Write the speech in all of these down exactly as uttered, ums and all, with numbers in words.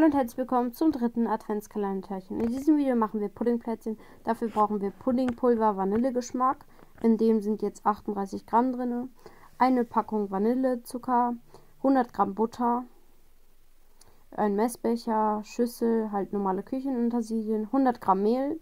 Hallo und herzlich willkommen zum dritten Adventskalenderchen. In diesem Video machen wir Puddingplätzchen. Dafür brauchen wir Puddingpulver, Vanillegeschmack. In dem sind jetzt achtunddreißig Gramm drin. Eine Packung Vanillezucker, hundert Gramm Butter, ein Messbecher, Schüssel, halt normale Küchenutensilien, hundert Gramm Mehl,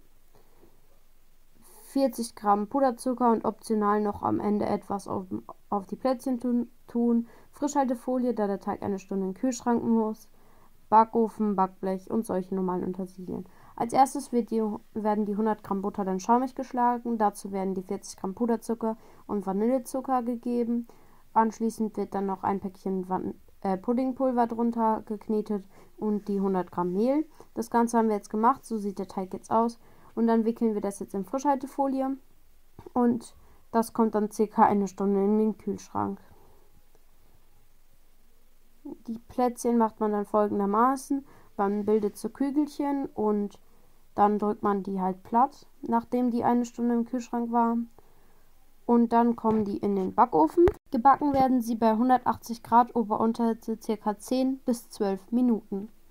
vierzig Gramm Puderzucker und optional noch am Ende etwas auf, auf die Plätzchen tun, tun. Frischhaltefolie, da der Teig eine Stunde in den Kühlschrank muss. Backofen, Backblech und solche normalen Utensilien. Als erstes wird die, werden die hundert Gramm Butter dann schaumig geschlagen. Dazu werden die vierzig Gramm Puderzucker und Vanillezucker gegeben. Anschließend wird dann noch ein Päckchen Van äh, Puddingpulver drunter geknetet und die hundert Gramm Mehl. Das Ganze haben wir jetzt gemacht. So sieht der Teig jetzt aus. Und dann wickeln wir das jetzt in Frischhaltefolie. Und das kommt dann circa eine Stunde in den Kühlschrank. Die Plätzchen macht man dann folgendermaßen. Man bildet so Kügelchen und dann drückt man die halt platt, nachdem die eine Stunde im Kühlschrank war. Und dann kommen die in den Backofen. Gebacken werden sie bei hundertachtzig Grad Ober-Unterhitze ca. zehn bis zwölf Minuten.